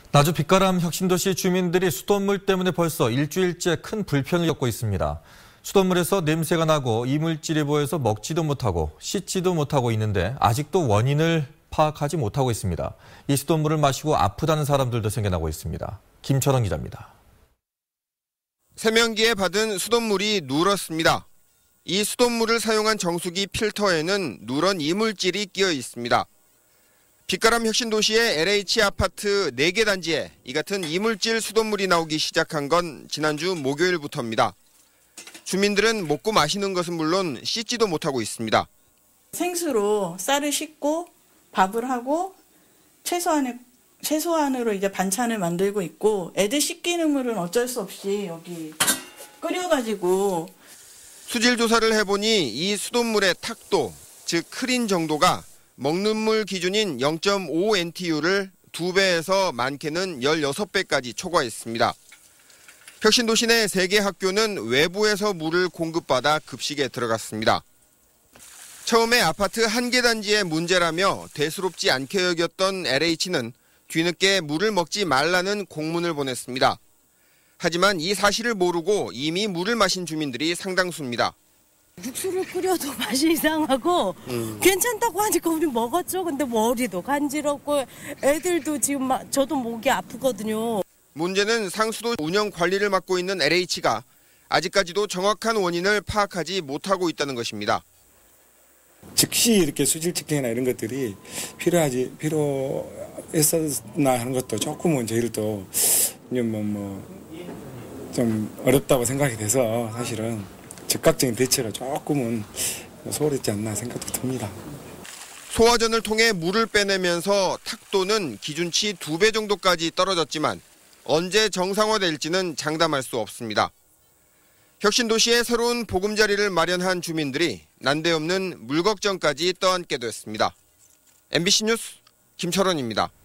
나주 빛가람 혁신도시 주민들이 수돗물 때문에 벌써 일주일째 큰 불편을 겪고 있습니다. 수돗물에서 냄새가 나고 이물질이 보여서 먹지도 못하고 씻지도 못하고 있는데 아직도 원인을 파악하지 못하고 있습니다. 이 수돗물을 마시고 아프다는 사람들도 생겨나고 있습니다. 김철원 기자입니다. 세면기에 받은 수돗물이 누렇습니다. 이 수돗물을 사용한 정수기 필터에는 누런 이물질이 끼어 있습니다. 빛가람 혁신도시의 LH 아파트 4개 단지에 이 같은 이물질 수돗물이 나오기 시작한 건 지난주 목요일부터입니다. 주민들은 먹고 마시는 것은 물론 씻지도 못하고 있습니다. 생수로 쌀을 씻고 밥을 하고 최소한으로 이제 반찬을 만들고 있고, 애들 씻기는 물은 어쩔 수 없이 여기 끓여가지고. 수질 조사를 해보니 이 수돗물의 탁도, 즉 크린 정도가 먹는 물 기준인 0.5NTU를 2배에서 많게는 16배까지 초과했습니다. 혁신도시 내 3개 학교는 외부에서 물을 공급받아 급식에 들어갔습니다. 처음에 아파트 1개 단지의 문제라며 대수롭지 않게 여겼던 LH는 뒤늦게 물을 먹지 말라는 공문을 보냈습니다. 하지만 이 사실을 모르고 이미 물을 마신 주민들이 상당수입니다. 육수를 끓여도 맛이 이상하고 괜찮다고 하니까 우리 먹었죠. 근데 머리도 간지럽고 애들도 지금 저도 목이 아프거든요. 문제는 상수도 운영 관리를 맡고 있는 LH가 아직까지도 정확한 원인을 파악하지 못하고 있다는 것입니다. 즉시 이렇게 수질 측정이나 이런 것들이 필요했었나 하는 것도 조금은 저희들도 좀 어렵다고 생각이 돼서 사실은 즉각적인 대처가 조금은 소홀했지 않나 생각도 듭니다. 소화전을 통해 물을 빼내면서 탁도는 기준치 2배 정도까지 떨어졌지만 언제 정상화될지는 장담할 수 없습니다. 혁신도시에 새로운 보금자리를 마련한 주민들이 난데없는 물 걱정까지 떠안게 됐습니다. MBC 뉴스 김철원입니다.